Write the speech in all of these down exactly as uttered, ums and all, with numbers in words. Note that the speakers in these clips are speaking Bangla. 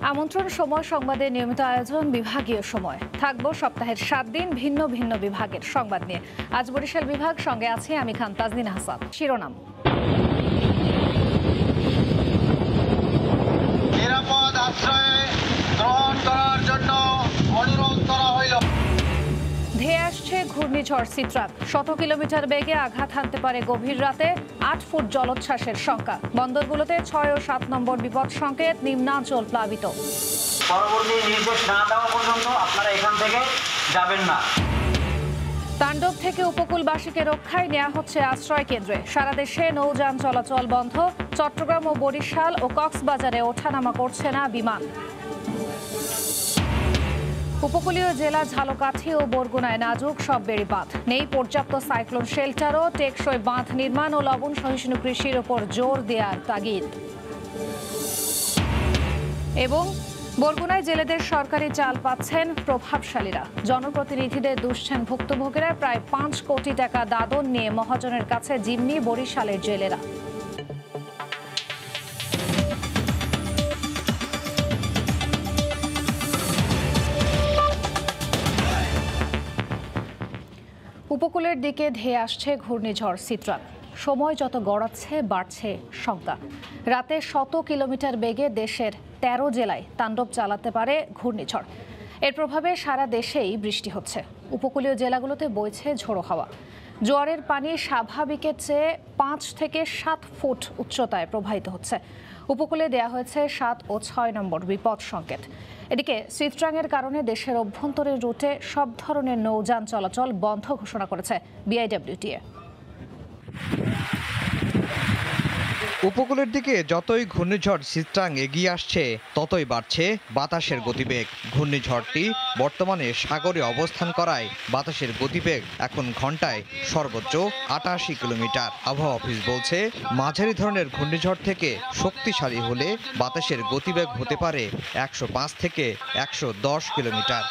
আমন্ত্রণ সময় সংবাদের নিয়মিত আয়োজন বিভাগীয় সময় থাকবো সপ্তাহের সাত দিন ভিন্ন ভিন্ন বিভাগের সংবাদ নিয়ে। আজ বরিশাল বিভাগ, সঙ্গে আছে আমি খান তাজনিন হাসান। শিরোনাম: নিরাপদ আশ্রয় গ্রহণ করার জন্য অনুরোধ করা হইল। ধেয়ে আসছে ঘূর্ণিঝড় সিত্রাক, শত কিলোমিটার বেগে আঘাত হানতে পারে গভীর রাতে, আট ফুট জলোচ্ছ্বাসের শঙ্কা। বন্দরগুলোতে ছয় ও সাত নম্বর বিপদ সংকেত, নিম্নাঞ্চল প্লাবিত। পরবর্তী নির্দেশ না দেওয়া পর্যন্ত আপনারা এখান থেকে যাবেন না। তাণ্ডব থেকে উপকূলবাসীকে রক্ষায় নেওয়া হচ্ছে আশ্রয় কেন্দ্রে। সারা দেশে নৌযান চলাচল বন্ধ। চট্টগ্রাম ও বরিশাল ও কক্সবাজারে ওঠানামা করছে না বিমান। উপকূলীয় জেলা ঝালকাঠি ও বরগুনায় নাজুক সব বেড়িবাঁধ, নেই পর্যাপ্ত সাইক্লোন শেল্টারও। টেকসই বাঁধ নির্মাণ ও লবণ সহিষ্ণু কৃষির ওপর জোর দেওয়ার তাগিদ। এবং বরগুনায় জেলেদের সরকারি চাল পাচ্ছেন প্রভাবশালীরা। জনপ্রতিনিধিদের দুষছেন ভুক্তভোগীরা। প্রায় পাঁচ কোটি টাকা দাদন নিয়ে মহাজনের কাছে জিম্মি বরিশালের জেলেরা। উপকূলের দিকে ধেয়ে আসছে ঘূর্ণিঝড় সিত্রাক। সময় যত গড়াচ্ছে বাড়ছে শঙ্কা। রাতে শত কিলোমিটার বেগে দেশের তেরো জেলায় তাণ্ডব চালাতে পারে ঘূর্ণিঝড়। এর প্রভাবে সারা দেশেই বৃষ্টি হচ্ছে। উপকূলীয় জেলাগুলোতে বইছে ঝোড়ো হাওয়া। জোয়ারের পানি স্বাভাবিকের চেয়ে পাঁচ থেকে সাত ফুট উচ্চতায় প্রবাহিত হচ্ছে। উপকূলে দেয়া হয়েছে সাত ও ছয় নম্বর বিপদ সংকেত। এদিকে সিত্রাংয়ের কারণে দেশের অভ্যন্তরীণ রুটে সব ধরনের নৌযান চলাচল বন্ধ ঘোষণা করেছে বিআইডব্লিউটিএ। উপকূলের দিকে যতই ঘূর্ণিঝড় সিত্রাং এগিয়ে আসছে ততই বাড়ছে বাতাসের গতিবেগ। ঘূর্ণিঝড়টি বর্তমানে সাগরে অবস্থান করায় বাতাসের গতিবেগ এখন ঘন্টায় সর্বোচ্চ আটাশি কিলোমিটার। আবহাওয়া অফিস বলছে, মাঝারি ধরনের ঘূর্ণিঝড় থেকে শক্তিশালী হলে বাতাসের গতিবেগ হতে পারে একশো পাঁচ থেকে একশো দশ কিলোমিটার।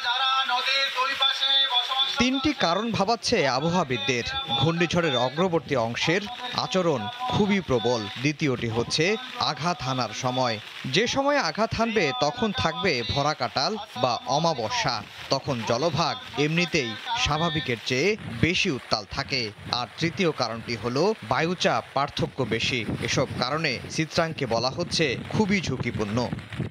তিনটি কারণ ভাবাচ্ছে আবহাওয়াবিদদের। ঘূর্ণিঝড়ের অগ্রবর্তী অংশের আচরণ খুবই প্রবল। দ্বিতীয়টি হচ্ছে আঘাত হানার সময়। যে সময় আঘাত হানবে তখন থাকবে ভরা কাটাল বা অমাবস্যা। তখন জলভাগ এমনিতেই স্বাভাবিকের চেয়ে বেশি উত্তাল থাকে। আর তৃতীয় কারণটি হলো বায়ুচাপ পার্থক্য বেশি। এসব কারণে সিত্রাংকে বলা হচ্ছে খুবই ঝুঁকিপূর্ণ।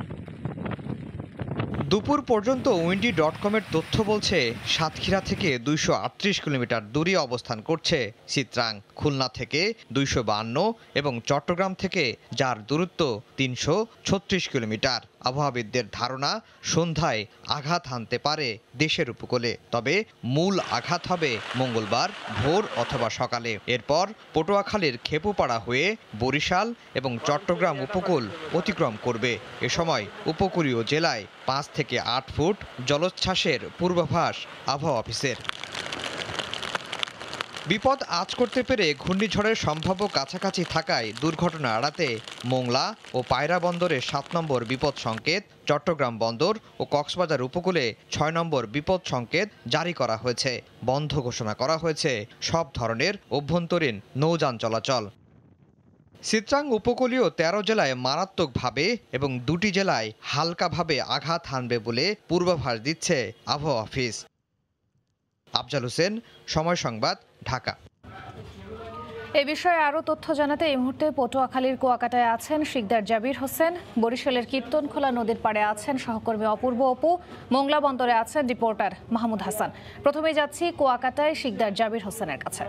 দুপুর পর্যন্ত উইন্ডি ডট কমের তথ্য বলছে, সাতক্ষীরা থেকে দুইশো আটত্রিশ কিলোমিটার দূরে অবস্থান করছে সিত্রাং। খুলনা থেকে দুইশো বাহান্ন এবং চট্টগ্রাম থেকে যার দূরত্ব তিনশো ছত্রিশ কিলোমিটার। আবহাওয়াবিদদের ধারণা, সন্ধ্যায় আঘাত হানতে পারে দেশের উপকূলে, তবে মূল আঘাত হবে মঙ্গলবার ভোর অথবা সকালে। এরপর পটুয়াখালীর খেপুপাড়া হয়ে বরিশাল এবং চট্টগ্রাম উপকূল অতিক্রম করবে। এ সময় উপকূলীয় জেলায় পাঁচ থেকে আট ফুট জলোচ্ছ্বাসের পূর্বাভাস আবহাওয়া অফিসের। বিপদ আঁচ করতে পেরে ঘূর্ণিঝড়ের সম্ভাব্য কাছাকাছি থাকায় দুর্ঘটনা এড়াতে মোংলা ও পায়রা বন্দরে সাত নম্বর বিপদ সংকেত, চট্টগ্রাম বন্দর ও কক্সবাজার উপকূলে ছয় নম্বর বিপদ সংকেত জারি করা হয়েছে। বন্ধ ঘোষণা করা হয়েছে সব ধরনের অভ্যন্তরীণ নৌযান চলাচল। সিত্রাং উপকূলীয় তেরো জেলায় মারাত্মকভাবে এবং দুটি জেলায় হালকাভাবে আঘাত হানবে বলে পূর্বাভাস দিচ্ছে আবহাওয়া অফিস। আফজাল হোসেন, সময় সংবাদ, ঢাকা। এ বিষয়ে আরও তথ্য জানাতে এই মুহূর্তে পটুয়াখালীর কুয়াকাটায় আছেন শিকদার জাবির হোসেন। বরিশালের কীর্তনখোলা নদীর পাড়ে আছেন সহকর্মী অপূর্ব অপু। মোংলা বন্দরে আছেন রিপোর্টার মাহমুদ হাসান। প্রথমে যাচ্ছি কুয়াকাটায় শিকদার জাবির হোসেনের কাছে।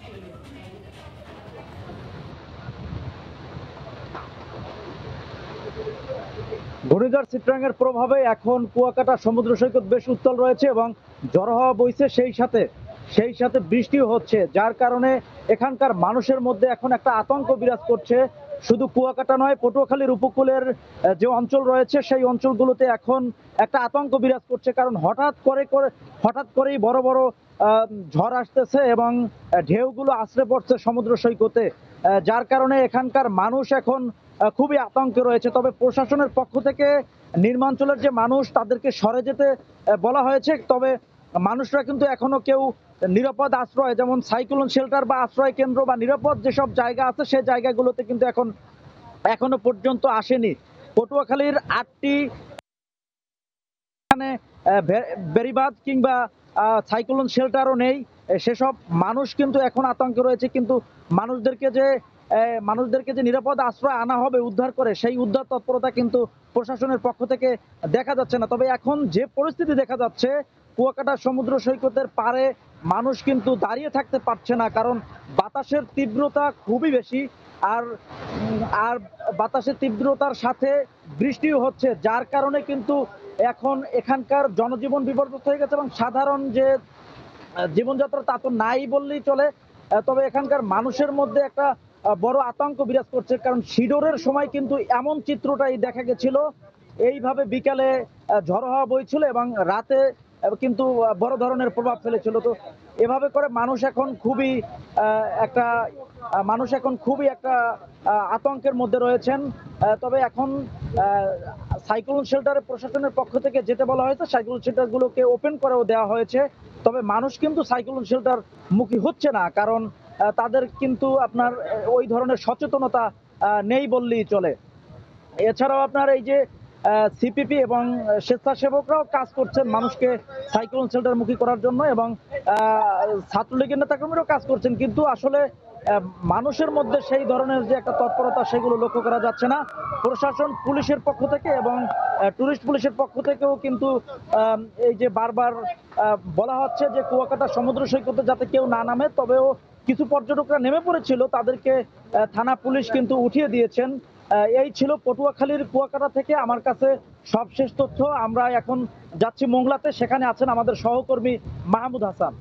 ঘূর্ণিঝড় সিট্রাংয়ের প্রভাবে এখন কুয়াকাটা সমুদ্র সৈকত বেশ উত্তাল রয়েছে এবং ঝড়ো হাওয়া বইছে, সেই সাথে সেই সাথে বৃষ্টিও হচ্ছে, যার কারণে এখানকার মানুষের মধ্যে এখন একটা আতঙ্ক বিরাজ করছে। শুধু কুয়াকাটা নয়, পটুয়াখালীর উপকূলের যে অঞ্চল রয়েছে সেই অঞ্চলগুলোতে এখন একটা আতঙ্ক বিরাজ করছে, কারণ হঠাৎ করে করে হঠাৎ করেই বড় বড় ঝড় আসতেছে এবং ঢেউগুলো আছড়ে পড়ছে সমুদ্র সৈকতে, যার কারণে এখানকার মানুষ এখন খুবই আতঙ্কে রয়েছে। তবে প্রশাসনের পক্ষ থেকে নিম্নাঞ্চলের যে মানুষ তাদেরকে সরে যেতে বলা হয়েছে, তবে মানুষরা কিন্তু এখনো কেউ নিরাপদ আশ্রয়, যেমন সাইক্লোন শেল্টার বা আশ্রয় কেন্দ্র বা নিরাপদ যেসব জায়গা আছে সেই জায়গাগুলোতে কিন্তু এখন এখনো পর্যন্ত আসেনি। পটুয়াখালীর আটটি এখানে বেড়িবাঁধ কিংবা সাইক্লোন শেল্টারও নেই। সেসব মানুষ কিন্তু এখন আতঙ্কে রয়েছে, কিন্তু মানুষদেরকে যে মানুষদেরকে যে নিরাপদ আশ্রয় আনা হবে উদ্ধার করে, সেই উদ্ধার তৎপরতা কিন্তু প্রশাসনের পক্ষ থেকে দেখা যাচ্ছে না। তবে এখন যে পরিস্থিতি দেখা যাচ্ছে, কুয়াকাটা সমুদ্র সৈকতের পাড়ে মানুষ কিন্তু দাঁড়িয়ে থাকতে পারছে না, কারণ বাতাসের তীব্রতা খুবই বেশি। আর আর বাতাসের তীব্রতার সাথে বৃষ্টিও হচ্ছে, যার কারণে কিন্তু এখন এখানকার জনজীবন বিপর্যস্ত হয়ে গেছে এবং সাধারণ যে জীবনযাত্রা তা তো নাই বললেই চলে। তবে এখানকার মানুষের মধ্যে একটা বড় আতঙ্ক বিরাজ করছে, কারণ শিডোরের সময় কিন্তু এমন চিত্রটাই দেখা গেছিল। এইভাবে বিকালে ঝড়ো হাওয়া বইছিল এবং রাতে কিন্তু বড় ধরনের প্রভাব ফেলেছিল। তো এভাবে করে মানুষ এখন খুবই একটা মানুষ এখন খুবই একটা আতঙ্কের মধ্যে রয়েছেন। তবে এখন সাইক্লোন শেল্টারে প্রশাসনের পক্ষ থেকে যেতে বলা হয়েছে, সাইক্লোন শেল্টারগুলোকে ওপেন করেও দেওয়া হয়েছে। তবে মানুষ কিন্তু সাইক্লোন শেল্টার মুখী হচ্ছে না, কারণ তাদের কিন্তু আপনার ওই ধরনের সচেতনতা নেই বললেই চলে। এছাড়াও আপনার এই যে সিপিপি এবং স্বেচ্ছাসেবকরাও কাজ করছেন মানুষকে সাইক্লোন শেল্টার মুখী করার জন্য, এবং ছাত্রলীগের নেতাকর্মীরাও কাজ করছেন, কিন্তু আসলে মানুষের মধ্যে সেই ধরনের যে একটা তৎপরতা সেগুলো লক্ষ্য করা যাচ্ছে না। প্রশাসন, পুলিশের পক্ষ থেকে এবং টুরিস্ট পুলিশের পক্ষ থেকেও কিন্তু এই যে বারবার বলা হচ্ছে যে কুয়াকাটা সমুদ্র সৈকতে যাতে কেউ না নামে, তবেও কিছু পর্যটকরা নেমে পড়েছিল, তাদেরকে থানা পুলিশ কিন্তু উঠিয়ে দিয়েছেন। এই ছিল পটুয়াখালীর কুয়াকাটা থেকে আমার কাছে সবশেষ তথ্য। আমরা এখন যাচ্ছি মোংলাতে, সেখানে আছেন আমাদের সহকর্মী মাহমুদ হাসান।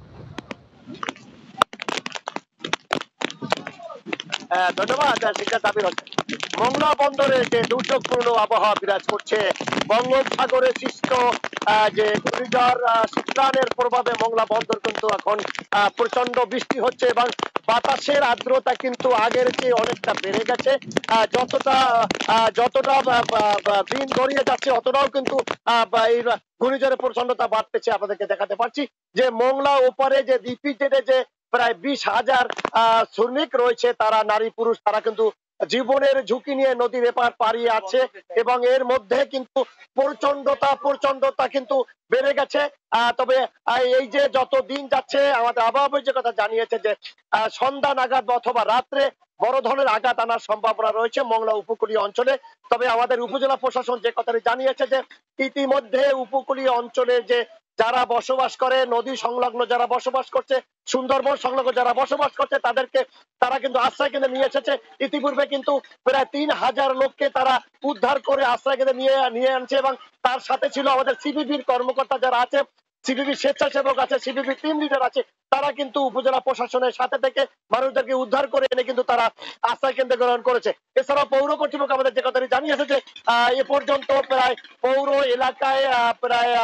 ধন্যবাদ সিদ্ধার্থ আবির হোসেন। মোংলা বন্দরে যে দুর্যোগপূর্ণ আবহাওয়া বিরাজ করছে, বঙ্গোপসাগরে সৃষ্ট যে ঘূর্ণিঝড় সিত্রানের প্রভাবে মোংলা বন্দর কিন্তু এখন প্রচন্ড বৃষ্টি হচ্ছে এবং বাতাসের আর্দ্রতা কিন্তু আগের চেয়ে অনেকটা বেড়ে গেছে। যতটা যতটা দিন গড়িয়ে যাচ্ছে অতটাও কিন্তু এই ঘূর্ণিঝড়ের প্রচন্ডতা বাড়তেছে। আপনাদেরকে দেখাতে পারছি যে মোংলা ওপারে যে ডিপিজেডে যে প্রায় বিশ হাজার শ্রমিক রয়েছে, তারা নারী পুরুষ, তারা কিন্তু জীবনের ঝুঁকি নিয়ে নদীর এপার পাড়িয়ে আছে এবং এর মধ্যে কিন্তু প্রচন্ডতা প্রচন্ডতা কিন্তু বেড়ে গেছে। তবে এই যে যত দিন যাচ্ছে, আমাদের আবহাওয়া যে কথা জানিয়েছে যে সন্ধ্যা নাগাদ অথবা রাত্রে বড় ধরনের আঘাত আনার সম্ভাবনা রয়েছে মোংলা উপকূলীয় অঞ্চলে। তবে আমাদের উপজেলা প্রশাসন যে কথাটি জানিয়েছে যে ইতিমধ্যে উপকূলীয় অঞ্চলে যে যারা বসবাস করে, নদী সংলগ্ন যারা বসবাস করছে, সুন্দরবন সংলগ্ন যারা বসবাস করছে, তাদেরকে তারা কিন্তু আশ্রয় কেন্দ্রে নিয়ে এসেছে। ইতিপূর্বে কিন্তু প্রায় তিন হাজার লোককে তারা উদ্ধার করে আশ্রয় কেন্দ্রে নিয়ে নিয়ে আনছে এবং তার সাথে ছিল আমাদের সিপিবির কর্মকর্তা যারা আছে, সিপিবি স্বেচ্ছাসেবক আছে, সিপিবি টিম লিডার আছে, তারা কিন্তু উপজেলা প্রশাসনের সাথে থেকে মানুষদেরকে উদ্ধার করে এনে কিন্তু তারা আশ্রয় কেন্দ্রে গ্রহণ করেছে। এছাড়াও পৌর কর্তৃপক্ষ আমাদের যে কথাটি জানিয়েছে যে এ পর্যন্ত প্রায় পৌর এলাকায় প্রায়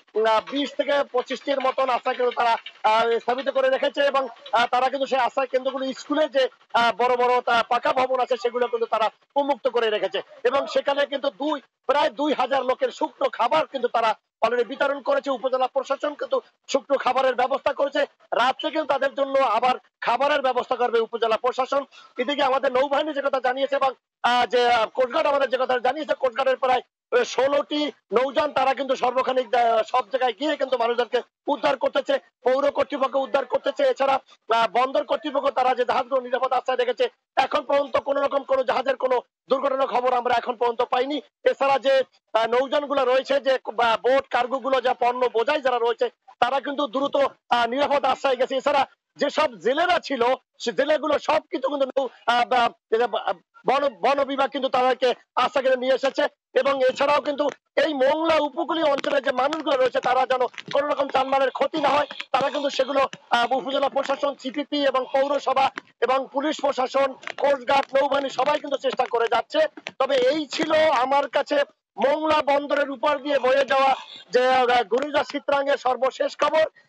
বিশ থেকে পঁচিশটির মতন আশ্রয় কেন্দ্র তারা স্থাপিত করে রেখেছে এবং তারা কিন্তু সেই আশ্রয় কেন্দ্রগুলো স্কুলে যে বড় বড় পাকা ভবন আছে সেগুলো কিন্তু তারা উন্মুক্ত করে রেখেছে এবং সেখানে কিন্তু দুই প্রায় দুই হাজার লোকের শুকনো খাবার কিন্তু তারা অলরেডি বিতরণ করেছে। উপজেলা প্রশাসন কিন্তু শুকনো খাবারের ব্যবস্থা করেছে, রাত্রে কিন্তু তাদের জন্য আবার খাবারের ব্যবস্থা করবে উপজেলা প্রশাসন। এদিকে আমাদের নৌবাহিনী যে কথা জানিয়েছে এবং যে কোস্টগার্ড আমাদের যে কথা জানিয়েছে, কোস্টগার্ডের প্রায় ষোলোটি নৌযান তারা কিন্তু সর্বখানিক সব জায়গায় গিয়ে কিন্তু মানুষজনকে উদ্ধার করতেছে, পৌর কর্তৃপক্ষ উদ্ধার করতেছে। এছাড়া বন্দর কর্তৃপক্ষ তারা যে জাহাজগুলো নিরাপদ আশ্রয় রেখেছে, এখন পর্যন্ত কোন রকম কোন জাহাজের কোনো দুর্ঘটনার খবর আমরা এখন পর্যন্ত পাইনি। এছাড়া যে নৌযান গুলো রয়েছে, যে বোট কার্গো গুলো যা পণ্য বোঝাই যারা রয়েছে, তারা কিন্তু দ্রুত নিরাপদ আশ্রয় গেছে। এছাড়া যেসব জেলেরা ছিল সে জেলেগুলো সবকিছু কিন্তু বন বন বিভাগ কিন্তু তাদেরকে আশ্রয় কেন্দ্রে নিয়ে এসেছে এবং এছাড়াও কিন্তু এই মোংলা উপকূলীয় অঞ্চলে যে মানুষগুলো রয়েছে তারা যেন কোনো রকম যানবাহনের ক্ষতি না হয়, তারা কিন্তু সেগুলো উপজেলা প্রশাসন, সিপিপি এবং পৌরসভা এবং পুলিশ প্রশাসন, কোস্টগার্ড, নৌবাহিনী সবাই কিন্তু চেষ্টা করে যাচ্ছে। তবে এই ছিল আমার কাছে মোংলা বন্দরের উপর দিয়ে বয়ে যাওয়া যে ঘূর্ণিঝড় চিত্রাঙ্গের সর্বশেষ খবর।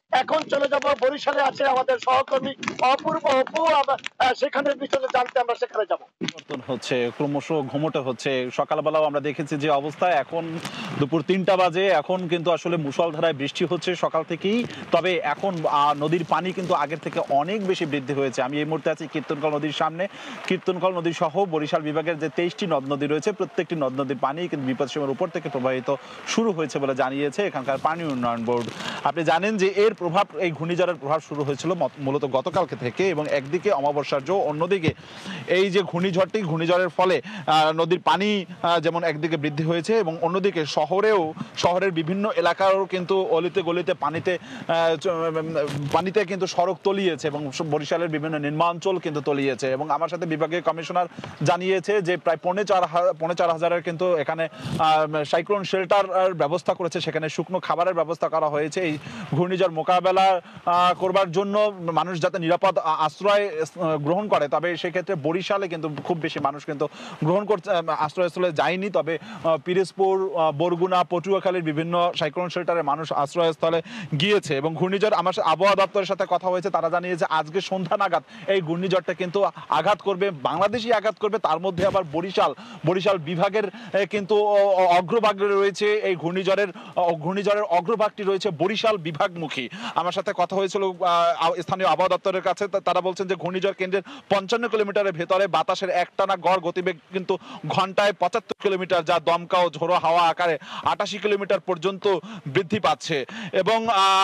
এখন চলে যাব বরিশালে আছে আমাদের সহকর্মী অপূর্ব অপু, সেখানে বিষয়ে জানতে আমরা সেখানে যাব। পরিবর্তন হচ্ছে, ক্রমশ ঘুমোটে হচ্ছে। সকালবেলাও আমরা দেখেছি যে অবস্থা, এখন দুপুর তিনটা বাজে, এখন কিন্তু আসলে মুষলধারায় বৃষ্টি হচ্ছে সকাল থেকেই। তবে এখন নদীর পানি কিন্তু আগের থেকে অনেক বেশি বৃদ্ধি হয়েছে। আমি এই মুহূর্তে আছি কীর্তনকল নদীর সামনে। কীর্তনকল নদী সহ বরিশাল বিভাগের যে তেইশটি নদ নদী রয়েছে, প্রত্যেকটি নদ নদীর পানি কিন্তু বিপদসীমার উপর থেকে প্রবাহিত শুরু হয়েছে বলে জানিয়েছে এখানকার পানি উন্নয়ন বোর্ড। আপনি জানেন যে এর প্রভাব, এই ঘূর্ণিঝড়ের প্রভাব শুরু হয়েছিল মূলত গতকালকে থেকে, এবং একদিকে অমাবস্যার জো, অন্যদিকে এই যে ঘূর্ণিঝড়টি, ঘূর্ণিঝড়ের ফলে নদীর পানি যেমন একদিকে বৃদ্ধি হয়েছে, এবং অন্যদিকে শহরেও, শহরের বিভিন্ন এলাকারও কিন্তু অলিতে গলিতে পানিতে পানিতে কিন্তু সড়ক তলিয়েছে, এবং বরিশালের বিভিন্ন নির্মাঞ্চল কিন্তু তলিয়েছে। এবং আমার সাথে বিভাগীয় কমিশনার জানিয়েছে যে প্রায় পৌনে চার পৌনে চার হাজারের কিন্তু এখানে সাইক্লোন শেল্টার ব্যবস্থা করেছে, সেখানে শুকনো খাবারের ব্যবস্থা করা হয়েছে এই ঘূর্ণিঝড় মোকাবেলা করবার জন্য, মানুষ যাতে নিরাপদ আশ্রয় গ্রহণ করে। তবে সেক্ষেত্রে বরিশালে কিন্তু খুব বেশি মানুষ কিন্তু গ্রহণ করতে আশ্রয়স্থলে যায়নি। তবে পিরোজপুর, বরগুনা, পটুয়াখালীর বিভিন্ন সাইক্লোন শেল্টারে মানুষ আশ্রয়স্থলে গিয়েছে। এবং ঘূর্ণিঝড়, আমার আবহাওয়া দপ্তরের সাথে কথা হয়েছে, তারা জানিয়েছে আজকে সন্ধ্যা নাগাদ এই ঘূর্ণিঝড়টা কিন্তু আঘাত করবে, বাংলাদেশই আঘাত করবে। তার মধ্যে আবার বরিশাল বরিশাল বিভাগের কিন্তু অগ্রভাগে রয়েছে এই ঘূর্ণিঝড়ের ঘূর্ণিঝড়ের অগ্রভাগটি রয়েছে বরিশাল বিভাগমুখী। আমার সাথে কথা হয়েছিল স্থানীয় আবহাওয়া দপ্তরের কাছে, তারা বলছেন যে ঘূর্ণিঝড় কেন্দ্রের পঞ্চান্ন কিলোমিটারের ভেতরে বাতাসের একটানা গড় গতিবেগ কিন্তু ঘন্টায় পঁচাত্তর কিলোমিটার, যা দমকা ও ঝোড়ো হাওয়া আকারে আটাশি কিলোমিটার পর্যন্ত বৃদ্ধি পাচ্ছে। এবং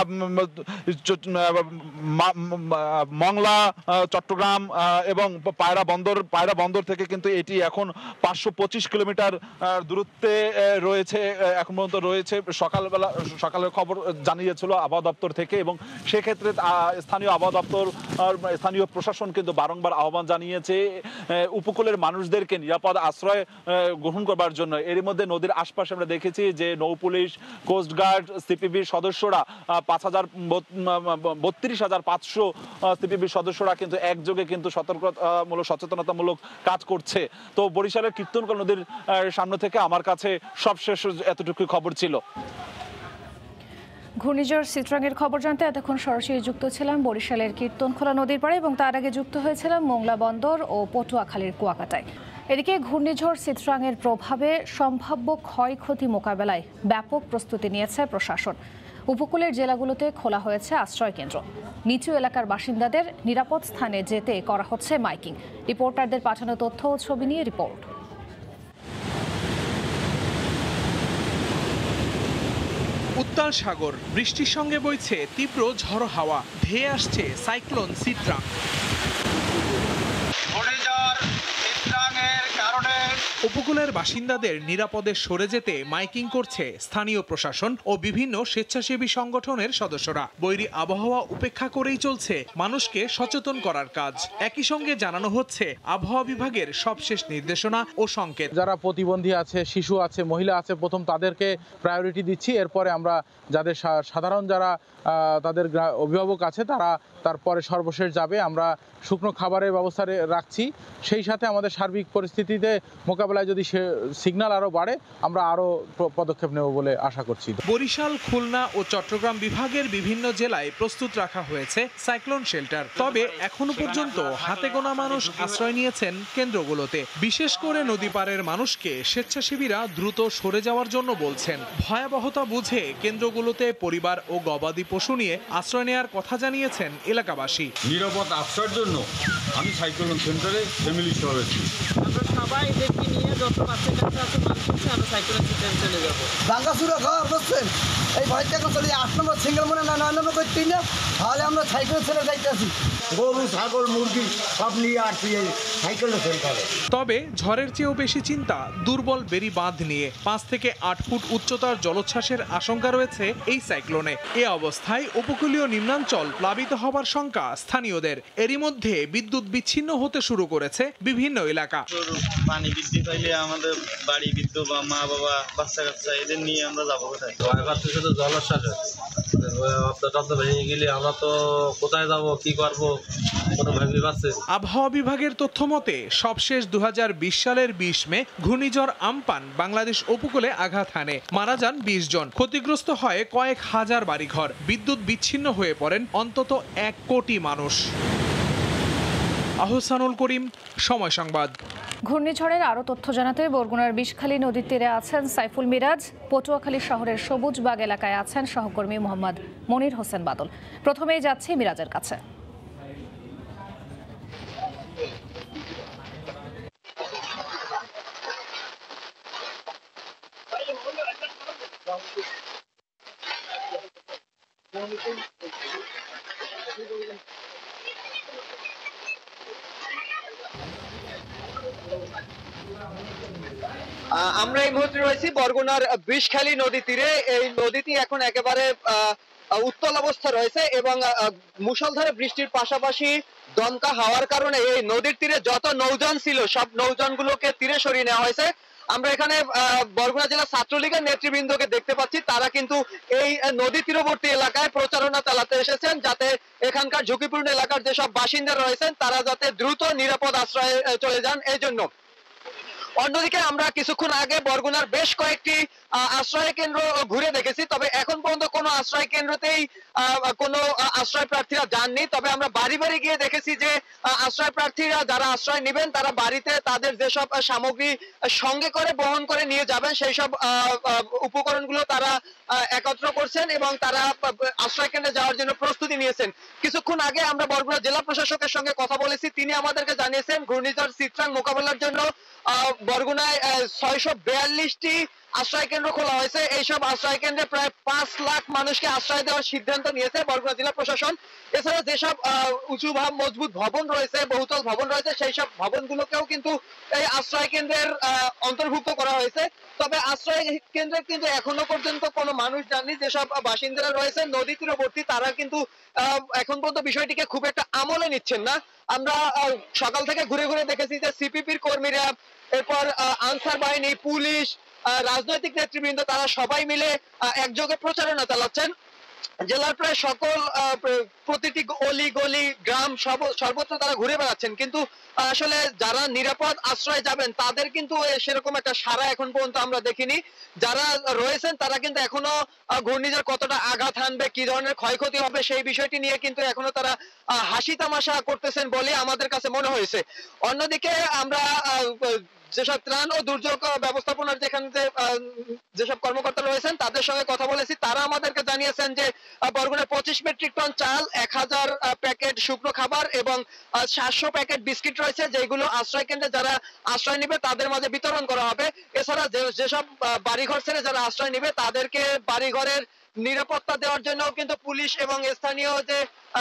মংলা, চট্টগ্রাম এবং পায়রা বন্দর পায়রা বন্দর থেকে কিন্তু এটি এখন পাঁচশো পঁচিশ কিলোমিটার দূরত্বে রয়েছে, এখন পর্যন্ত রয়েছে। সকালবেলা সকালের খবর জানিয়েছিল আবহাওয়া দপ্তর থেকে, এবং সেক্ষেত্রে স্থানীয় আবহাওয়া দপ্তর, স্থানীয় প্রশাসন কিন্তু বারংবার আহ্বান জানিয়েছে উপকূলের মানুষদেরকে নিরাপদ আশ্রয় গ্রহণ করবার জন্য। এর মধ্যে নদীর আশপাশে আমরা দেখেছি যে নৌ পুলিশ, কোস্টগার্ড, সিপিবির সদস্যরা পাঁচ হাজার বত্রিশ হাজার পাঁচশো সিপিবির সদস্যরা কিন্তু একযোগে কিন্তু সতর্কতামূলক সচেতনতামূলক কাজ করছে। তো বরিশালের কীর্তনকল নদীর সামনে থেকে আমার কাছে সবশেষ এতটুকু খবর ছিল। ঘূর্ণিঝড় চিত্রাঙ্গের খবর জানতে এতক্ষণ সরাসরি যুক্ত ছিলাম বরিশালের কীর্তনখোলা নদীর পাড়ে, এবং তার আগে যুক্ত হয়েছিলাম মোংলা বন্দর ও পটুয়াখালীর কুয়াকাটায়। এদিকে ঘূর্ণিঝড় চিত্রাঙ্গের প্রভাবে সম্ভাব্য ক্ষয়ক্ষতি মোকাবেলায় ব্যাপক প্রস্তুতি নিয়েছে প্রশাসন। উপকূলের জেলাগুলোতে খোলা হয়েছে আশ্রয় কেন্দ্র। নিচু এলাকার বাসিন্দাদের নিরাপদ স্থানে যেতে করা হচ্ছে মাইকিং। রিপোর্টারদের পাঠানো তথ্য ও ছবি নিয়ে রিপোর্ট। উত্তাল সাগর, বৃষ্টির সঙ্গে বইছে তীব্র ঝড়ো হাওয়া, ধেয়ে আসছে সাইক্লোন চিত্রাং। উপকূলের বাসিন্দাদের নিরাপদে সরে যেতে মাইকিং করছে স্থানীয় প্রশাসন ও বিভিন্ন স্বেচ্ছাসেবী সংগঠনের সদস্যরা। বৈরী আবহাওয়া উপেক্ষা করেই চলছে মানুষকে সচেতন করার কাজ। একই সঙ্গে জানানো হচ্ছে আবহাওয়া বিভাগের সবশেষ নির্দেশনা ও সংকেত। যারা প্রতিবন্ধী আছে, শিশু আছে, মহিলা আছে, প্রথম তাদেরকে প্রায়োরিটি দিচ্ছি। এরপরে আমরা যাদের সাধারণ যারা তাদের অভিভাবক আছে তারা তারপরে সর্বশেষ যাবে। আমরা শুকনো খাবারের ব্যবস্থা রাখছি। সেই সাথে আমাদের সার্বিক পরিস্থিতিতে মোকাবেলায় যদি সে সিগন্যাল আরও বাড়ে আমরা আরও পদক্ষেপ নেব বলে আশা করছি। বরিশাল, খুলনা ও চট্টগ্রাম বিভাগের বিভিন্ন জেলায় প্রস্তুত রাখা হয়েছে সাইক্লোন শেল্টার। তবে এখনো পর্যন্ত হাতে গোনা মানুষ আশ্রয় নিয়েছেন কেন্দ্রগুলোতে। বিশেষ করে নদী পাড়ের মানুষকে স্বেচ্ছাসেবীরা দ্রুত সরে যাওয়ার জন্য বলছেন। ভয়াবহতা বুঝে কেন্দ্রগুলোতে পরিবার ও গবাদি পশু নিয়ে আশ্রয় নেওয়ার কথা জানিয়েছেন এলাকাবাসী। নিরাপদ আশ্রয়ের জন্য আমি সাইক্লোন সেন্টারে ফ্যামিলি সহ আছি। আমরা সবাই এদেরকে নিয়ে যত বাচ্চা কাচ্চা আছে মানুষ আছে আমরা সাইক্লোন সেন্টারে চলে যাবো। ভাঙ্গাচুরা খাওয়া বসছেন এই ভয়টা চলে আট নম্বর সিঙ্গেল মনে না নয় নম্বর করতেই না, তাহলে আমরা সাইক্লোন সেন্টারে যাইতেছি। গরু, ছাগল, মুরগি সব নিয়ে আসছি এই সাইক্লোন সেন্টারে। তবে ঝড়ের চেয়েও বেশি চিন্তা দুর্বল বেরি বাঁধ নিয়ে। পাঁচ থেকে আট ফুট উচ্চতার জলোচ্ছ্বাসের আশঙ্কা রয়েছে এই সাইক্লোনে। এ অবস্থায় উপকূলীয় নিম্নাঞ্চল প্লাবিত হবার শঙ্কা স্থানীয়দের। এরই মধ্যে বিদ্যুৎ বিচ্ছিন্ন হতে শুরু করেছে বিভিন্ন এলাকা। পানি বৃদ্ধি পাইলে আমাদের বাড়ি, বিদ্যুৎ বা মা বাবা, বাচ্চা কাচ্চা এদের নিয়ে আমরা যাবো কোথায়? শুধু জলোচ্ছ্বাস আপনার ভেঙে গেলে আমরা তো কোথায় যাব কি করব কোনো ভেবে পাচ্ছে। আবহাওয়া বিভাগের তথ্য মতে সবশেষ দু হাজার বিশ সালের বিশ মে ঘূর্ণিঝড় আম্পান বাংলাদেশ উপকূলে আঘাত হানে, মারা যান বিশ জন, ক্ষতিগ্রস্ত হয় কয়েক হাজার বাড়িঘর, বিদ্যুৎ বিচ্ছিন্ন হয়ে পড়েন অন্তত এক কোটি মানুষ। আহসানুল করিম, সময় সংবাদ। ঘূর্ণিঝড়ের আরও তথ্য জানাতে বরগুনার বিষখালী নদীর তীরে আছেন সাইফুল মিরাজ, পটুয়াখালী শহরের সবুজবাগ এলাকায় আছেন সহকর্মী মোহাম্মদ মনির হোসেন বাদল। প্রথমেই যাচ্ছি মিরাজের কাছে। আমরা এই মুহূর্তে রয়েছি বরগুনার বিষখালী নদী তীরে। এই নদীটি এখন একেবারে উত্তাল অবস্থা রয়েছে এবং মুষলধারে বৃষ্টির পাশাপাশি দমকা হাওয়ার কারণে এই নদীর তীরে যত নৌযান ছিল সব নৌযানগুলোকে তীরে সরিয়ে নেওয়া হয়েছে। আমরা এখানে বরগুনা জেলা ছাত্রলীগের নেতৃবৃন্দকে দেখতে পাচ্ছি, তারা কিন্তু এই নদী তীরবর্তী এলাকায় প্রচারণা চালাতে এসেছেন যাতে এখানকার ঝুঁকিপূর্ণ এলাকার যেসব বাসিন্দা রয়েছেন তারা যাতে দ্রুত নিরাপদ আশ্রয়ে চলে যান এই জন্য। অন্যদিকে আমরা কিছুক্ষণ আগে বরগুনার বেশ কয়েকটি আশ্রয় কেন্দ্র ঘুরে দেখেছি, তবে এখন পর্যন্ত কোনো আশ্রয় কেন্দ্রতেই কোনো আশ্রয় প্রার্থীরা যাননি। তবে আমরা বাড়ি বাড়ি গিয়ে দেখেছি যে আশ্রয় প্রার্থীরা যারা আশ্রয় নেবেন তারা বাড়িতে তাদের যেসব সামগ্রী সঙ্গে করে বহন করে নিয়ে যাবেন সেই সব উপকরণগুলো তারা একত্র করছেন এবং তারা আশ্রয় কেন্দ্রে যাওয়ার জন্য প্রস্তুতি নিয়েছেন। কিছুক্ষণ আগে আমরা বরগুনা জেলা প্রশাসকের সঙ্গে কথা বলেছি, তিনি আমাদেরকে জানিয়েছেন ঘূর্ণিঝড় চিত্রাং মোকাবেলার জন্য বরগুনায় ছয়শো বিয়াল্লিশটি আশ্রয় কেন্দ্র খোলা হয়েছে। এইসব আশ্রয় কেন্দ্রে প্রায় পাঁচ লাখ মানুষকে আশ্রয় দেওয়ার সিদ্ধান্ত নিয়েছে বরগুনা জেলা প্রশাসন। এছাড়া যেসব উঁচু ভাব মজবুত ভবন রয়েছে, বহুতল ভবন রয়েছে, সেই সব ভবনগুলোকেও কিন্তু এই আশ্রয় কেন্দ্রের অন্তর্ভুক্ত করা হয়েছে। তবে আশ্রয় কেন্দ্রে কিন্তু এখনো পর্যন্ত কোনো মানুষ যাননি। যেসব বাসিন্দারা রয়েছে নদী তীরবর্তী তারা কিন্তু এখন পর্যন্ত বিষয়টিকে খুব একটা আমলে নিচ্ছেন না। আমরা সকাল থেকে ঘুরে ঘুরে দেখেছি যে সিপিপির কর্মীরা, এরপর আনসার বাহিনী, পুলিশ, রাজনৈতিক নেতৃবৃন্দ তারা সবাই মিলে একযোগে প্রচারণা চালাচ্ছেন। জেলার প্রায় সকল প্রতিটি অলি গলি গ্রাম সর্বত্র তারা ঘুরে বেড়াচ্ছেন, কিন্তু আসলে যারা নিরাপদ আশ্রয় যাবেন তাদের কিন্তু সেরকম একটা সাড়া এখন পর্যন্ত আমরা দেখিনি। যারা রয়েছেন তারা কিন্তু এখনো ঘূর্ণিঝড় কতটা আঘাত হানবে, কি ধরনের ক্ষয়ক্ষতি হবে সেই বিষয়টি নিয়ে কিন্তু এখনো তারা হাসি তামাশা করতেছেন বলে আমাদের কাছে মনে হয়েছে। অন্যদিকে আমরা যেসব ত্রাণ ও দুর্যোগ ব্যবস্থাপনার যেখানে যেসব কর্মকর্তা রয়েছেন তাদের সঙ্গে কথা বলেছি, তারা আমাদেরকে জানিয়েছেন যে বরগুনায় পঁচিশ মেট্রিক টন চাল, এক হাজার প্যাকেট শুকনো খাবার এবং সাতশো প্যাকেট বিস্কিট রয়েছে, যেগুলো আশ্রয় কেন্দ্রে যারা আশ্রয় নেবে তাদের মাঝে বিতরণ করা হবে। এছাড়া যেসব বাড়িঘর ছেড়ে যারা আশ্রয় নেবে তাদেরকে বাড়িঘরের নিরাপত্তা দেওয়ার জন্য কিন্তু পুলিশ এবং স্থানীয় যে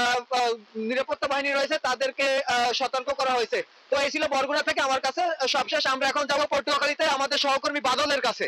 নিরাপত্তা বাহিনী রয়েছে তাদেরকে সতর্ক করা হয়েছে। তো এই ছিল বরগুনা থেকে আমার কাছে সবশেষ। আমরা এখন যাব পটুয়াখালীতে আমাদের সহকর্মী বাদলের কাছে।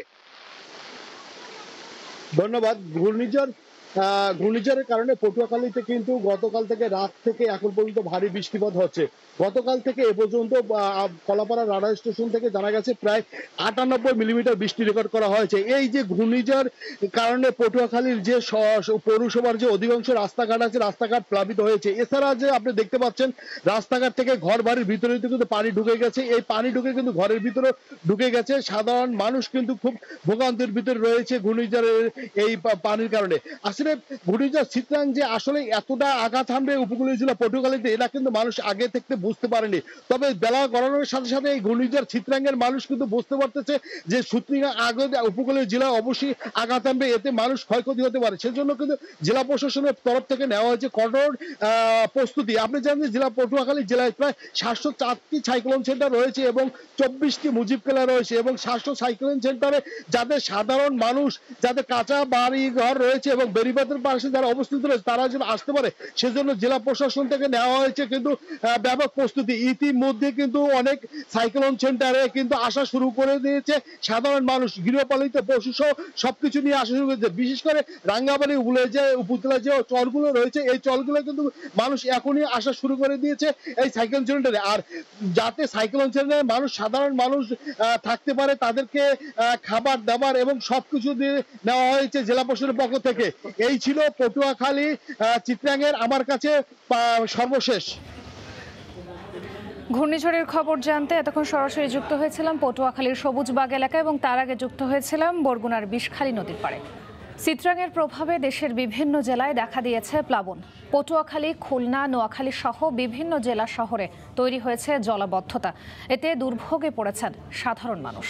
ধন্যবাদ। ঘূর্ণিঝড় ঘূর্ণিঝড়ের কারণে পটুয়াখালীতে কিন্তু গতকাল থেকে রাত থেকে এখন পর্যন্ত ভারী বৃষ্টিপাত হচ্ছে। গতকাল থেকে এ পর্যন্ত কলাপাড়া রাডার স্টেশন থেকে জানা গেছে প্রায় আটানব্বই মিলিমিটার বৃষ্টি রেকর্ড করা হয়েছে। এই যে ঘূর্ণিঝড় কারণে পটুয়াখালীর যে পৌরসভার যে অধিকাংশ রাস্তাঘাট আছে রাস্তাঘাট প্লাবিত হয়েছে। এছাড়া যে আপনি দেখতে পাচ্ছেন রাস্তাঘাট থেকে ঘর বাড়ির ভিতরে কিন্তু পানি ঢুকে গেছে। এই পানি ঢুকে কিন্তু ঘরের ভিতরে ঢুকে গেছে। সাধারণ মানুষ কিন্তু খুব ভোগান্তির ভিতরে রয়েছে ঘূর্ণিঝড়ের এই পানির কারণে। আসলে ঘূর্ণিঝড় চিত্রাং যে আসলে এতটা আঘাত হানবে উপকূলীয় জেলা পটুয়াখালীতে এটা কিন্তু মানুষ আগে থেকে বুঝতে পারেনি। তবে বেলা গড়ানোর সাথে সাথে এই ঘূর্ণিঝড় চিত্রাঙ্গের মানুষ কিন্তু বুঝতে পারতেছে যে সুতরাং আগে উপকূলীয় জেলা অবশ্যই আঘাত হানবে, এতে মানুষ ক্ষয়ক্ষতি হতে পারে। সেজন্য কিন্তু জেলা প্রশাসনের তরফ থেকে নেওয়া হয়েছে কঠোর প্রস্তুতি। আপনি জানেন জেলা পটুয়াখালী জেলায় প্রায় সাতশো চারটি সাইক্লোন সেন্টার রয়েছে এবং চব্বিশটি মুজিব কেলা রয়েছে এবং সাতশো সাইক্লোন সেন্টারে যাদের সাধারণ মানুষ যাদের কাঁচা বাড়ি ঘর রয়েছে এবং বেরিবাদের পাশে যারা অবস্থিত রয়েছে তারা যেন আসতে পারে সেজন্য জেলা প্রশাসন থেকে নেওয়া হয়েছে কিন্তু ব্যাপক প্রস্তুতি। ইতিমধ্যে কিন্তু অনেক সাইক্লোন সেন্টারে কিন্তু আসা শুরু করে দিয়েছে সাধারণ মানুষ, গৃহপালিত পশু সহ সবকিছু নিয়ে আসা শুরু করেছে। বিশেষ করে রাঙ্গাবাড়ি উলে যে উপজেলা যে চরগুলো রয়েছে এই চরগুলো কিন্তু মানুষ এখনই আসা শুরু করে দিয়েছে এই সাইক্লোন সেন্টারে। আর যাতে সাইক্লোন সেন্টারে মানুষ সাধারণ মানুষ থাকতে পারে তাদেরকে খাবার দাবার এবং সবকিছু দিয়ে নেওয়া হয়েছে জেলা প্রশাসনের পক্ষ থেকে। এই ছিল পটুয়াখালী চিত্রাঙ্গের আমার কাছে সর্বশেষ। ঘূর্ণিঝড়ের খবর জানতে এতক্ষণ সরাসরি যুক্ত হয়েছিলাম পটুয়াখালীর সবুজবাগ এলাকা এবং তার আগে যুক্ত হয়েছিলাম বরগুনার বিষখালী নদীর পাড়ে। চিত্রাঙ্গের প্রভাবে দেশের বিভিন্ন জেলায় দেখা দিয়েছে প্লাবন। পটুয়াখালী, খুলনা, নোয়াখালী সহ বিভিন্ন জেলা শহরে তৈরি হয়েছে জলাবদ্ধতা। এতে দুর্ভোগে পড়েছেন সাধারণ মানুষ।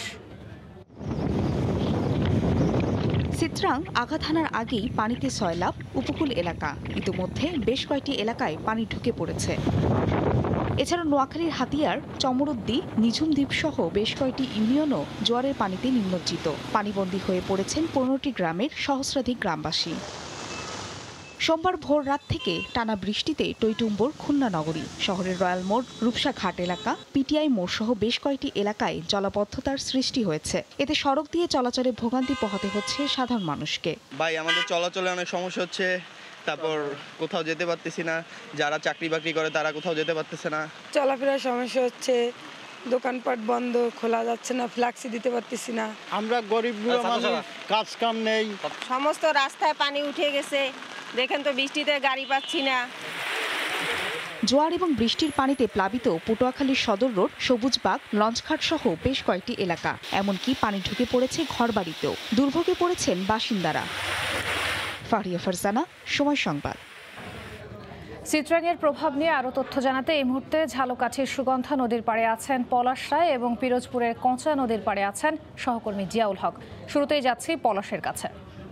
চিত্রাং আঘাত হানার আগেই পানিতে সয়লাব উপকূল এলাকা। ইতিমধ্যে বেশ কয়েকটি এলাকায় পানি ঢুকে পড়েছে। এছাড়া নোয়াখালীর হাতিয়ার, চমরুদ্দি, নিঝুম দ্বীপ সহ বেশ কয়েকটি ইউনিয়নও জোয়ারের পানিতে নিমজ্জিত। পানিবন্দী হয়ে পড়েছেন পনেরোটি গ্রামের সহস্রাধিক গ্রামবাসী। সোমবার ভোর রাত থেকে টানা বৃষ্টিতে টইটুম্বর খুলনা নগরী। শহরের রয়্যাল মোড়, রূপসা ঘাট এলাকা, পিটিআই মোড় সহ বেশ কয়েকটি এলাকায় জলাবদ্ধতার সৃষ্টি হয়েছে। এতে সড়ক দিয়ে চলাচলে ভোগান্তি পোহাতে হচ্ছে সাধারণ মানুষকে। ভাই আমাদের চলাচলে অনেক সমস্যা হচ্ছে, তারপর কোথাও যেতে পারতেছি না, যারা চাকরি বাকরি করে তারা কোথাও যেতে পারতেছে না, চলাফেরার সমস্যা হচ্ছে, দোকানপাট বন্ধ, খোলা যাচ্ছে না, ফ্ল্যাক্সি দিতে পারতেছি না। আমরা গরিব মানুষ, কাজ কাম নেই, সমস্ত রাস্তায় পানি উঠে গেছে, দেখেন তো বৃষ্টিতে গাড়ি পাচ্ছি না। জোয়ার এবং বৃষ্টির পানিতে প্লাবিত পটুয়াখালীর সদর রোড, সবুজবাগ, লঞ্চঘাট সহ বেশ কয়েকটি এলাকা। এমনকি পানি ঢুকে পড়েছে ঘরবাড়িতেও। দুর্ভোগে পড়েছেন বাসিন্দারা। ফারিয়া ফারজানা, সময় সংবাদ। চিত্রাঙ্গের প্রভাব নিয়ে আরও তথ্য জানাতে এই মুহূর্তে ঝালকাঠির সুগন্ধা নদীর পাড়ে আছেন পলাশ রায় এবং পিরোজপুরের কঞ্চা নদীর পাড়ে আছেন সহকর্মী জিয়াউল হক। শুরুতেই যাচ্ছি পলাশের কাছে।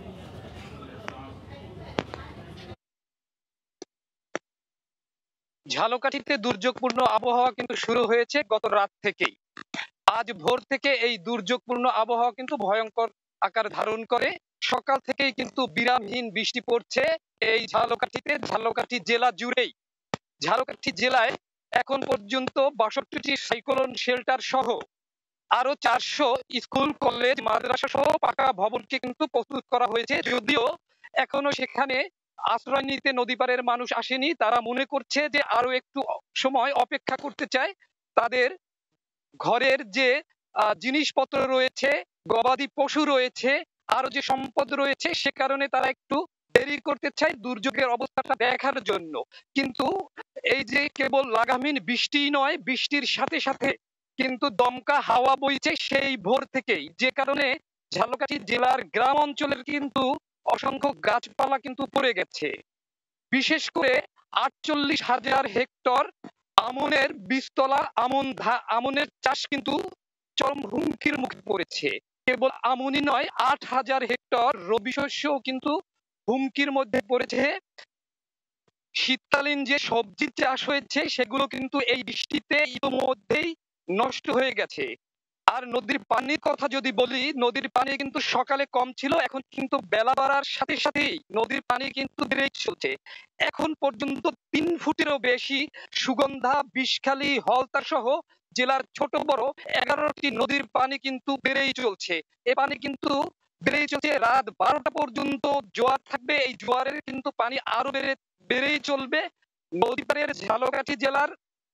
ঝালকাঠিতে দুর্যোগপূর্ণ আবহাওয়া কিন্তু শুরু হয়েছে গত রাত থেকেই। আজ ভোর থেকে এই দুর্যোগপূর্ণ আবহাওয়া কিন্তু ভয়ঙ্কর আকার ধারণ করে। সকাল থেকেই কিন্তু বিরামহীন বৃষ্টি পড়ছে এই ঝালকাঠিতে, ঝালকাঠি জেলা জুড়েই। ঝালকাঠি জেলায় এখন পর্যন্ত বাষট্টিটি সাইক্লোন শেল্টার সহ আরো চারশো স্কুল, কলেজ, মাদ্রাসা সহ পাকা ভবনকে কিন্তু প্রস্তুত করা হয়েছে। যদিও এখনো সেখানে আশ্রয় নিতে নদী পাড়ের মানুষ আসেনি। তারা মনে করছে যে আরো একটু সময় অপেক্ষা করতে চায়। তাদের ঘরের যে জিনিসপত্র রয়েছে, গবাদি পশু রয়েছে, আরো যে সম্পদ রয়েছে, সে কারণে তারা একটু দেরি করতে চায় দুর্যোগের অবস্থাটা দেখার জন্য। কিন্তু এই যে কেবল লাগামহীন বৃষ্টি নয়, বৃষ্টির সাথে সাথে কিন্তু দমকা হাওয়া বইছে সেই ভোর থেকেই, যে কারণে ঝালকাঠি জেলার গ্রাম অঞ্চলের কিন্তু অসংখ্য গাছপালা কিন্তু পড়ে গেছে। বিশেষ করে আটচল্লিশ হাজার হেক্টর আমনের বীজতলা, আমন আমনের চাষ কিন্তু চরম হুমকির মুখে পড়েছে। কেবল আমনই নয়, আট হাজার হেক্টর রবি শস্যও কিন্তু হুমকির মধ্যে পড়েছে। শীতকালীন যে সবজি চাষ হয়েছে সেগুলো কিন্তু এই বৃষ্টিতে ইতিমধ্যেই নষ্ট হয়ে গেছে। আর নদীর পানির কথা যদি বলি, নদীর পানি কিন্তু সকালে কম ছিল, এখন কিন্তু বেলা বাড়ার সাথে সাথেই নদীর পানি কিন্তু বেড়েই চলছে। এখন পর্যন্ত তিন ফুটেরও বেশি সুগন্ধা, বিষখালী, হলতা সহ জেলার ছোট বড় এগারোটি নদীর পানি কিন্তু বেড়েই চলছে। এ পানি কিন্তু বেড়েই চলছে, রাত বারোটা পর্যন্ত জোয়ার থাকবে। এই জোয়ারের কিন্তু পানি আরো বেড়ে বেড়েই চলবে। নদী পাড়ের ঝালকাঠি জেলার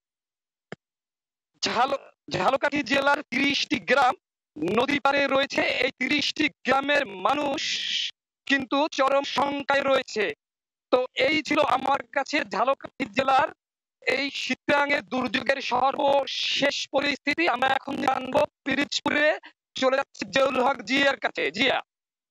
ঝাল ঝালকাঠি জেলার তিরিশটি গ্রাম নদী পাড়ে রয়েছে। এই তিরিশটি গ্রামের মানুষ কিন্তু চরম শঙ্কায় রয়েছে। তো এই ছিল আমার কাছে ঝালকাঠি জেলার এই চিত্রাঙ্গের দুর্যোগের সর্বশেষ পরিস্থিতি। আমরা এখন জানবো পিরোজপুরে, চলে যাচ্ছে জিয়াউল হক জিয়ার কাছে। জিয়া,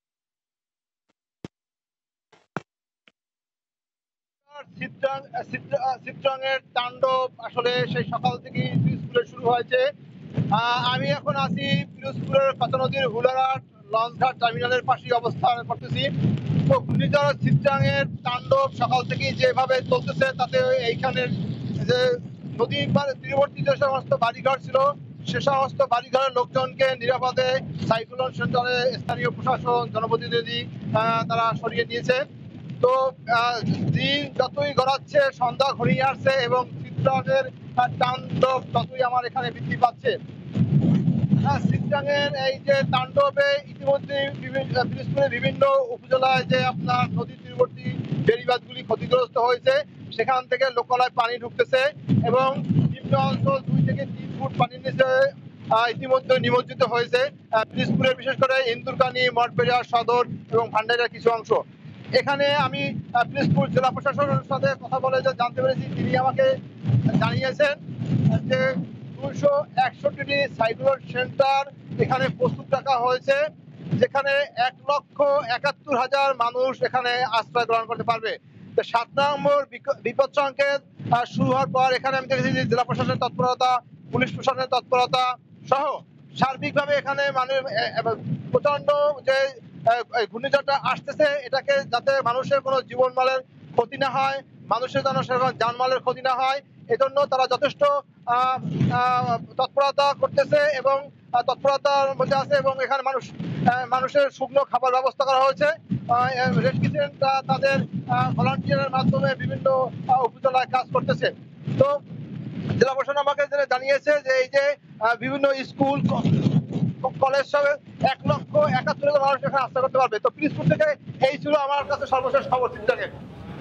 চিত্রাঙ্গের তাণ্ডব আসলে সেই সকাল থেকে পিরোজপুরে শুরু হয়েছে। আমি এখন আছি পিরোজপুরের কচা নদীর হুলারহাট লঞ্চঘাট টার্মিনালের পাশে অবস্থান করতেছি। তো ঘূর্ণিঝড় চিত্রাঙ্গের তাণ্ডব সকাল থেকে যেভাবে চলতেছে তাতে এইখানের যে নদী তীরবর্তী যে সমস্ত বাড়িঘর ছিল সে সমস্ত বাড়িঘরের লোকজনকে নিরাপদে সাইক্লোন শেল্টারে স্থানীয় প্রশাসন, জনপ্রতিনিধি তারা সরিয়ে নিয়েছে। তো দিন যতই গড়াচ্ছে, সন্ধ্যা ঘনিয়ে আসছে এবং চিত্রাঙ্গের তাণ্ডব ততই আমার এখানে বৃদ্ধি পাচ্ছে। চিত্রাঙ্গের এই যে তাণ্ডবে ইতিমধ্যে পিরোজপুরের বিভিন্ন উপজেলায় যে আপনার নদী তীরবর্তী বেড়িবাঁধগুলি ক্ষতিগ্রস্ত হয়েছে, সেখান থেকে লোকালয় পানি ঢুকতেছে এবং নিম্ন অঞ্চল দুই থেকে তিন ফুট পানির নিচে ইতিমধ্যে নিমজ্জিত হয়েছে পিরোজপুরের বিশেষ করে ইন্দুরকানী, মঠবেড়িয়া, সদর এবং ভান্ডারিয়ার কিছু অংশ। এখানে আমি পিরোজপুর জেলা প্রশাসনের সাথে কথা বলে যে জানতে পেরেছি, তিনি আমাকে জানিয়েছেন যে দুইশো একষট্টি সাইক্লোন শেল্টার এখানে প্রস্তুত রাখা হয়েছে, যেখানে এক লক্ষ একাত্তর হাজার মানুষ এখানে আশ্রয় গ্রহণ করতে পারবে। তো সাত নম্বর বিপদ সংকেত শুরু হওয়ার পর এখানে আমি দেখেছি যে জেলা প্রশাসনের তৎপরতা, পুলিশ প্রশাসনের তৎপরতা সহ সার্বিকভাবে এখানে মানে প্রচন্ড যে ঘূর্ণিঝড়টা আসতেছে, এটাকে যাতে মানুষের কোনো জীবনমালের ক্ষতি না হয়, মানুষের যেন সেরকম জানমালের ক্ষতি না হয়, এজন্য তারা যথেষ্ট তৎপরতা করতেছে এবং তৎপরতার মধ্যে আছে এবং এখানে মানুষ মানুষের শুকনো খাবার ব্যবস্থা করা হয়েছে। রেড কিচেন তাদের ভলান্টিয়ারের মাধ্যমে বিভিন্ন উপজেলায় কাজ করতেছে। তো জেলা প্রশাসন আমাকে জানিয়েছে যে এই যে বিভিন্ন স্কুল কলেজ সব এক লক্ষ একাত্তর হাজার মানুষ এখানে আশ্রয় করতে পারবে। তো পিরোজপুর থেকে এই ছিল আমার কাছে সর্বশেষ খবর। চিত্রাঙ্গে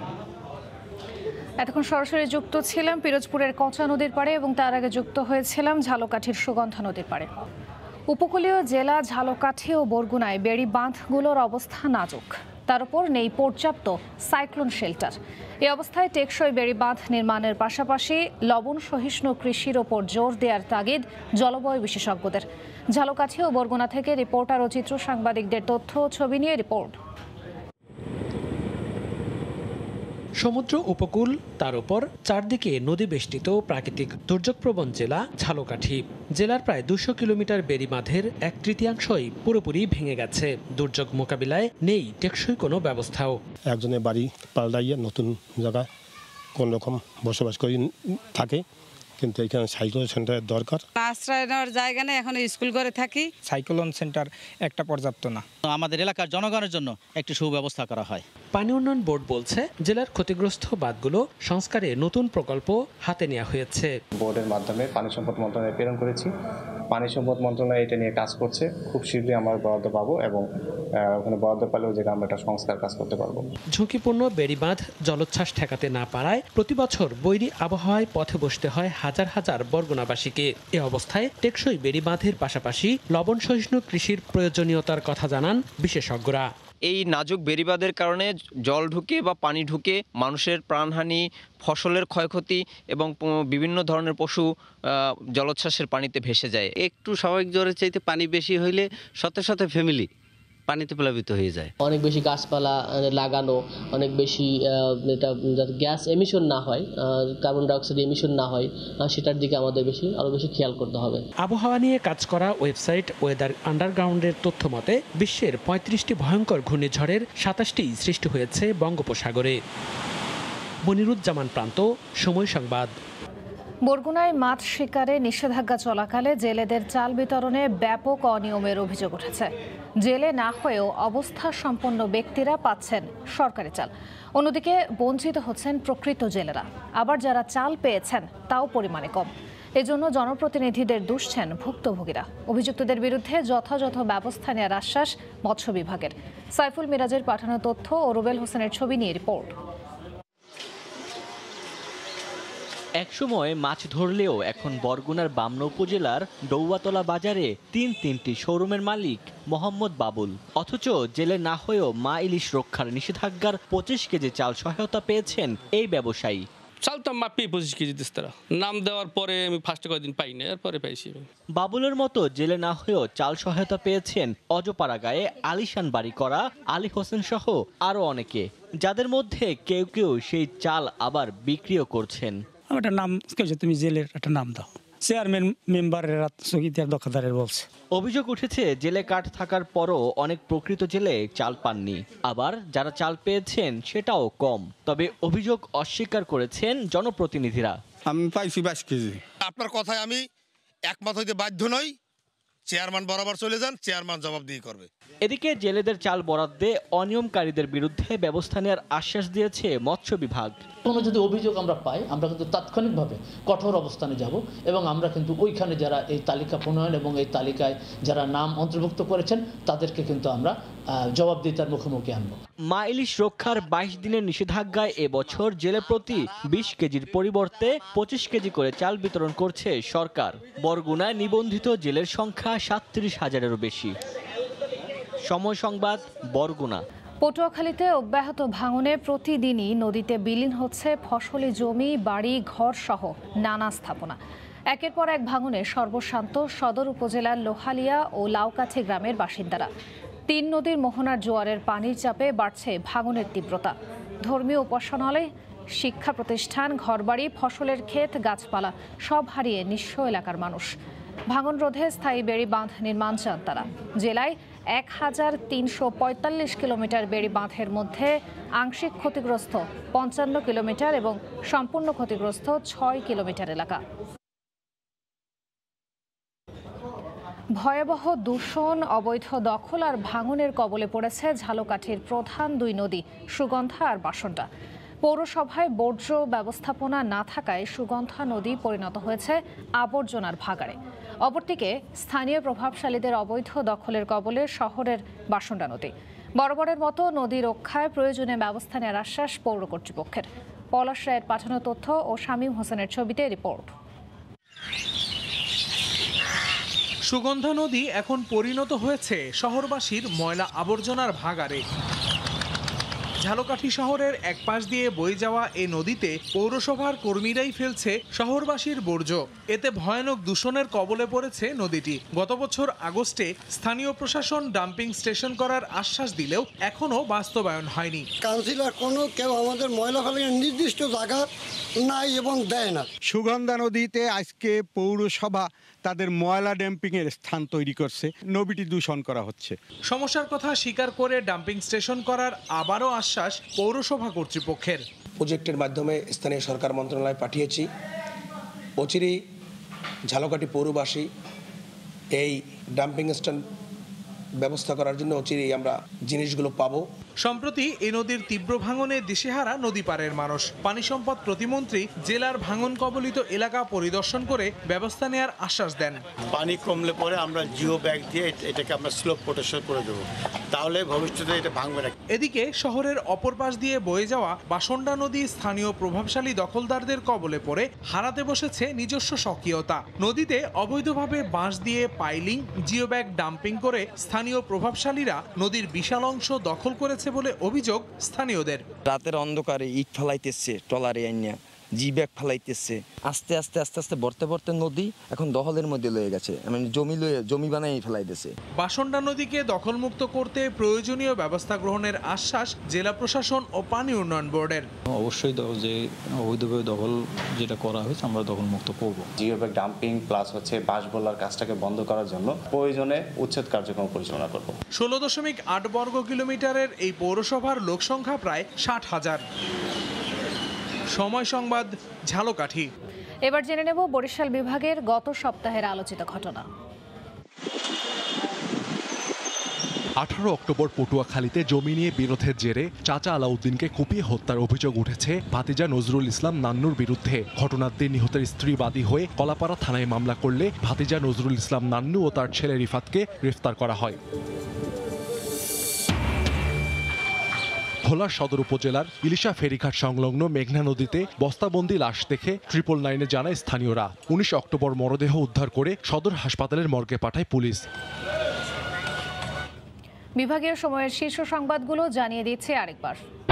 এতক্ষণ সরাসরি যুক্ত ছিলাম পিরোজপুরের কচা নদীর পাড়ে এবং তার আগে যুক্ত হয়েছিলাম ঝালকাঠির সুগন্ধা নদীর পাড়ে। উপকূলীয় জেলা ঝালকাঠি ও বরগুনায় বেড়ি বাঁধগুলোর অবস্থা নাজুক, তার উপর নেই পর্যাপ্ত সাইক্লোন শেল্টার। এই অবস্থায় টেকসই বেড়ি বাঁধ নির্মাণের পাশাপাশি লবণ সহিষ্ণু কৃষির ওপর জোর দেওয়ার তাগিদ জলবায়ু বিশেষজ্ঞদের। ঝালকাঠি ও বরগুনা থেকে রিপোর্টার ও চিত্র সাংবাদিকদের তথ্য ও ছবি নিয়ে রিপোর্ট। সমুদ্র উপকূল, তার উপর চারদিকে নদী বেষ্টিত প্রাকৃতিক দুর্যোগপ্রবণ জেলা ঝালকাঠি। জেলার প্রায় দুশো কিলোমিটার বেড়ি বাঁধের এক তৃতীয়াংশই পুরোপুরি ভেঙে গেছে। দুর্যোগ মোকাবিলায় নেই টেকসই কোনো ব্যবস্থাও। একজনের বাড়ি পাল্টাইয়ে নতুন জায়গায় কোন রকম বসবাস করে থাকে, কিন্তু এখানে সাইক্লোন সেন্টারের দরকার। আশ্রয় নেওয়ার জায়গা নেই, এখন স্কুল করে থাকি। সাইক্লোন সেন্টার একটা পর্যাপ্ত না। আমাদের এলাকার জনগণের জন্য একটি সুব্যবস্থা করা হয়। পানি উন্নয়ন বোর্ড বলছে জেলার ক্ষতিগ্রস্ত বাঁধগুলো সংস্কারে নতুন প্রকল্প হাতে নেওয়া হয়েছে। বোর্ডের মাধ্যমে পানি সম্পদ মন্ত্রণালয়ে প্রেরণ করেছি, পানি সম্পদ মন্ত্রণালয় এটা নিয়ে কাজ করছে। খুব শীঘ্রই আমরা বরাদ্দ পাবো এবং ওখানে বরাদ্দ পেলেও যে আমরা একটা সংস্কার কাজ করতে পারবো। ঝুঁকিপূর্ণ বেড়ি বাঁধ জলোচ্ছ্বাস ঠেকাতে না পারায় প্রতি বছর বৈরী আবহাওয়ায় পথে বসতে হয় হাজার হাজার বরগুনাবাসীকে। এ অবস্থায় টেকসই বেড়ি বাঁধের পাশাপাশি লবণ সহিষ্ণু কৃষির প্রয়োজনীয়তার কথা জানান বিশেষজ্ঞরা। এই নাজুক বেড়িবাঁধের কারণে জল ঢুকে বা পানি ঢুকে মানুষের প্রাণহানি, ফসলের ক্ষয়ক্ষতি এবং বিভিন্ন ধরনের পশু জলোচ্ছ্বাসের পানিতে ভেসে যায়। একটু স্বাভাবিক জ্বরের চাইতে পানি বেশি হইলে সাথে সাথে ফ্যামিলি পানিতে প্লাবিত হয়ে যায়। অনেক বেশি গাছপালা লাগানো, অনেক বেশি এটা গ্যাস এমিশন না হয়, কার্বন ডাইঅক্সাইড এমিশন না হয়, সেটার দিকে আমাদের বেশি আরো বেশি খেয়াল করতে হবে। আবহাওয়া নিয়ে কাজ করা ওয়েবসাইট ওয়েদার আন্ডারগ্রাউন্ডের তথ্য মতে বিশ্বের পঁয়ত্রিশটি ভয়ঙ্কর ঘূর্ণিঝড়ের সাতাশটি সৃষ্টি হয়েছে বঙ্গোপসাগরে। মনিরুজ্জামান প্রান্ত, সময় সংবাদ। বরগুনায় মাছ শিকারে নিষেধাজ্ঞা চলাকালে জেলেদের চাল বিতরণে ব্যাপক অনিয়মের অভিযোগ উঠেছে। জেলে না হয়েও অবস্থা সম্পন্ন ব্যক্তিরা পাচ্ছেন সরকারি চাল, অন্যদিকে বঞ্চিত হচ্ছেন প্রকৃত জেলেরা। আবার যারা চাল পেয়েছেন তাও পরিমাণে কম। এজন্য জনপ্রতিনিধিদের দুষছেন ভুক্তভোগীরা। অভিযুক্তদের বিরুদ্ধে যথাযথ ব্যবস্থা নেওয়ার আশ্বাস মৎস্য বিভাগের। সাইফুল মিরাজের পাঠানো তথ্য ও রুবেল হোসেনের ছবি নিয়ে রিপোর্ট। একসময় মাছ ধরলেও এখন বরগুনার বামনা উপজেলার ডৌয়াতলা বাজারে তিন তিনটি শোরুমের মালিক মোহাম্মদ বাবুল। অথচ জেলে না হয়েও মা ইলিশ রক্ষার নিষেধাজ্ঞার পঁচিশ কেজি চাল সহায়তা পেয়েছেন এই ব্যবসায়ী। চাল তো মাপি পঁচিশ কেজি দিস তারা নাম দেওয়ার পরে আমি ফার্স্টে কয়েকদিন পাই না, এরপরে পাইছি। বাবুলের মতো জেলে না হয়েও চাল সহায়তা পেয়েছেন অজপাড়া গায়ে আলিশান বাড়ি করা আলী হোসেন সহ আরো অনেকে, যাদের মধ্যে কেউ কেউ সেই চাল আবার বিক্রিও করছেন। একটা নাম তুমি জেলের একটা নাম দাও, চেয়ারম্যান মেম্বারের দখলদারের বলছে। অভিযোগ উঠেছে জেলে কাঠ থাকার পরও অনেক প্রকৃত জেলে চাল পাননি, আবার যারা চাল পেয়েছেন সেটাও কম। তবে অভিযোগ অস্বীকার করেছেন জনপ্রতিনিধিরা। আমি পাইছি বাইশ কেজি। আপনার কথায় আমি একমত হইতে বাধ্য নই। চেয়ারম্যান বরাবর চলে যান, চেয়ারম্যান জবাবদিহি করবে। এদিকে জেলেদের চাল বরাদ্দে অনিয়মকারীদের বিরুদ্ধে ব্যবস্থা নেওয়ার আশ্বাস দিয়েছে মৎস্য বিভাগ। কোনো যদি অভিযোগ আমরা পাই, আমরা কিন্তু তাৎক্ষণিকভাবে কঠোর অবস্থানে যাব এবং আমরা কিন্তু ওইখানে যারা এই তালিকা প্রণয়ন এবং এই তালিকায় যারা নাম অন্তর্ভুক্ত করেছেন তাদেরকে কিন্তু আমরা জবাবদিহিতার মুখোমুখি আনবো। মা ইলিশ রক্ষার বাইশ দিনের নিষেধাজ্ঞায় এবছর জেলে প্রতি বিশ কেজির পরিবর্তে পঁচিশ কেজি করে চাল বিতরণ করছে সরকার। বরগুনায় নিবন্ধিত জেলের সংখ্যা সাতত্রিশ হাজারেরও বেশি। সময় সংবাদ, বরগুনা। পটুয়াখালীতে অব্যাহত ভাঙনে প্রতিদিনই নদীতে বিলীন হচ্ছে ফসলি জমি, বাড়ি, ঘর সহ নানা স্থাপনা। একের পর এক ভাঙনে সর্বশান্ত সদর উপজেলার লোহালিয়া ও লাউকাঠি গ্রামের বাসিন্দারা। তিন নদীর মোহনার জোয়ারের পানির চাপে বাড়ছে ভাঙনের তীব্রতা। ধর্মীয় উপাসনালয়, শিক্ষা প্রতিষ্ঠান, ঘরবাড়ি, ফসলের ক্ষেত, গাছপালা সব হারিয়ে নিঃস্ব এলাকার মানুষ। ভাঙন রোধে স্থায়ী বেড়ি বাঁধ নির্মাণ চান তারা। জেলায় এক হাজার তিনশো পঁয়তাল্লিশ কিলোমিটার বেড়ি বাঁধের মধ্যে আংশিক ক্ষতিগ্রস্ত পঞ্চান্ন কিলোমিটার এবং সম্পূর্ণ ক্ষতিগ্রস্ত ছয় কিলোমিটার এলাকা। ভয়াবহ দূষণ, অবৈধ দখল আর ভাঙনের কবলে পড়েছে ঝালকাঠির প্রধান দুই নদী সুগন্ধা আর বাসন্ডা। পৌরসভায় বর্জ্য ব্যবস্থাপনা না থাকায় সুগন্ধা নদী পরিণত হয়েছে আবর্জনার ভাগাড়ে। অপরদিকে স্থানীয় প্রভাবশালীদের অবৈধ দখলের কবলে শহরের বাসন্ডা নদী। বরাবরের মতো নদী রক্ষায় প্রয়োজনীয় ব্যবস্থা নেওয়ার আশ্বাস পৌর কর্তৃপক্ষের। পলাশ রায়ের পাঠানো তথ্য ও শামীম হোসেনের ছবিতে রিপোর্ট। সুগন্ধা নদী এখন পরিণত হয়েছে শহরবাসীর ময়লা আবর্জনার ভাগাড়ে। ঝালকাঠি শহরের এক পাশ দিয়ে বয়ে যাওয়া এই নদীতে পৌরসভার কর্মীরাই ফেলছে শহরবাসীর বর্জ্য। এতে ভয়ানক দূষণের কবলে পড়েছে নদীটি। গত বছর আগস্টে স্থানীয় প্রশাসন ডাম্পিং স্টেশন করার আশ্বাস দিলেও এখনো বাস্তবায়ন হয়নি। কাউন্সিলর কোনো কেউ আমাদের ময়লা ফেলার নির্দিষ্ট জায়গা নাই এবং দেয় না। সুগন্ধা নদীতে আজকে পৌরসভা তাদের ময়লা ড্যাম্পিংয়ের স্থান তৈরি করছে, নদীটি দূষণ করা হচ্ছে। সমস্যার কথা স্বীকার করে ডাম্পিং স্টেশন করার আবারও আশ্বাস পৌরসভা কর্তৃপক্ষের। প্রজেক্টের মাধ্যমে স্থানীয় সরকার মন্ত্রণালয়ে পাঠিয়েছি। অচিরেই ঝালকাঠি পৌরবাসী এই ডাম্পিং স্ট্যান্ড ব্যবস্থা করার জন্য অচিরেই আমরা জিনিসগুলো পাবো। সম্প্রতি এই নদীর তীব্র ভাঙনে দিশেহারা নদী পারের মানুষ। পানি সম্পদ প্রতিমন্ত্রী জেলার ভাঙন কবলিত এলাকা পরিদর্শন করে ব্যবস্থা নেওয়ার আশ্বাস দেন। পানি কমলে পরে আমরা জিও ব্যাগ দিয়ে এটাকে আমরা স্লোপ প্রোটেকশন করে দেবো, তাহলে ভবিষ্যতে এটা ভাঙবে না। এদিকে শহরের অপর পাশ দিয়ে বয়ে যাওয়া বাসন্ডা নদী স্থানীয় প্রভাবশালী দখলদারদের কবলে পড়ে হারাতে বসেছে নিজস্ব স্বকীয়তা। নদীতে অবৈধভাবে বাঁশ দিয়ে পাইলিং, জিও ব্যাগ ডাম্পিং করে স্থানীয় প্রভাবশালীরা নদীর বিশাল অংশ দখল করেছে বলে অভিযোগ স্থানীয়দের। রাতের অন্ধকারে ইট ফেলাইতেছে, ট্রলারে আইনা জি ব্যাগ ফেলাইতেছে। আস্তে আস্তে আস্তে আস্তে বর্তে বর্তে নদী এখন দখলের মধ্যে লয়ে গেছে, মানে জমি লয়ে জমি বানাই ফেলাইতেছে। বাসন্ডা নদীকে দখলমুক্ত করতে প্রয়োজনীয় ব্যবস্থা গ্রহণের আশ্বাস জেলা প্রশাসন ও পানি উন্নয়ন বোর্ডের। অবশ্যই যে অবৈধভাবে দখল যেটা করা হয়েছে আমরা দখলমুক্ত করব। জিও ব্যাগ ডাম্পিং প্লাস হচ্ছে বাঁশ বোলার কাজটাকে বন্ধ করার জন্য প্রয়োজনে উচ্ছেদ কার্যক্রম পরিচালনা করব। ষোলো দশমিক আট বর্গ কিলোমিটারের এই পৌরসভার লোকসংখ্যা প্রায় ষাট হাজার। সময় সংবাদ, ঝালকাঠি। এবার জেনে নেব বরিশাল বিভাগের গত সপ্তাহের আলোচিত ঘটনা। আঠারো অক্টোবর পটুয়াখালীতে জমি নিয়ে বিরোধের জেরে চাচা আলাউদ্দিনকে কুপিয়ে হত্যার অভিযোগ উঠেছে ভাতিজা নজরুল ইসলাম নান্নুর বিরুদ্ধে। ঘটনার দিন নিহতের স্ত্রী বাদী হয়ে কলাপাড়া থানায় মামলা করলে ভাতিজা নজরুল ইসলাম নান্নু ও তার ছেলে রিফাতকে গ্রেফতার করা হয়। ভোলা সদর উপজেলার ইলিশা ফেরিঘাট সংলগ্ন মেঘনা নদীতে বস্তাবন্দি লাশ দেখে ট্রিপল নাইনে জানায় স্থানীয়রা। উনিশ অক্টোবর মরদেহ উদ্ধার করে সদর হাসপাতালের মর্গে পাঠায় পুলিশ। বিভাগীয় সময়ের শীর্ষ সংবাদগুলো জানিয়ে দিচ্ছে আরেকবার।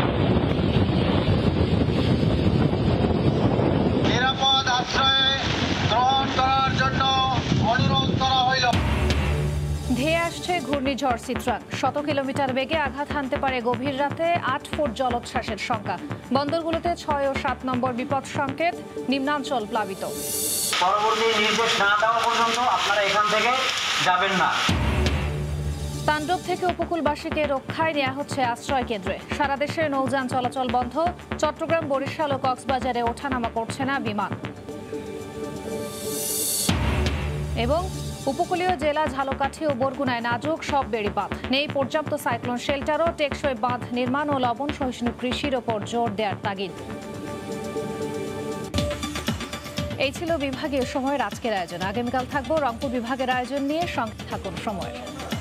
নিরাপদ আশ্রয় গ্রহণ করার জন্য অনুরোধ করা হইল। ধেয়ে আসছে ঘূর্ণিঝড় সিত্রাক। শত কিলোমিটার বেগে আঘাত হানতে পারে গভীর রাতে। আট ফুট জলোচ্ছ্বাসের শঙ্কা। বন্দরগুলোতে ছয় ও সাত নম্বর বিপদ সংকেত। নিম্নাঞ্চল প্লাবিত। পরবর্তী নির্দেশ না দেওয়া পর্যন্ত আপনারা এখান থেকে যাবেন না। তাণ্ডব থেকে উপকূলবাসীকে রক্ষায় নেওয়া হচ্ছে আশ্রয় কেন্দ্রে। সারা দেশে নৌযান চলাচল বন্ধ। চট্টগ্রাম, বরিশাল ও কক্সবাজারে ওঠানামা করছে না বিমান। এবং উপকূলীয় জেলা ঝালকাঠি ও বরগুনায় নাজুক সব বেড়ি বাঁধ। নেই পর্যাপ্ত সাইক্লোন শেল্টারও। টেকসই বাঁধ নির্মাণ ও লবণ সহিষ্ণু কৃষির ওপর জোর দেওয়ার তাগিদ। এই ছিল বিভাগীয় সময়ের আজকের আয়োজন। আগামীকাল থাকবো রংপুর বিভাগের আয়োজন নিয়ে। সঙ্গে থাকুন সময়ের।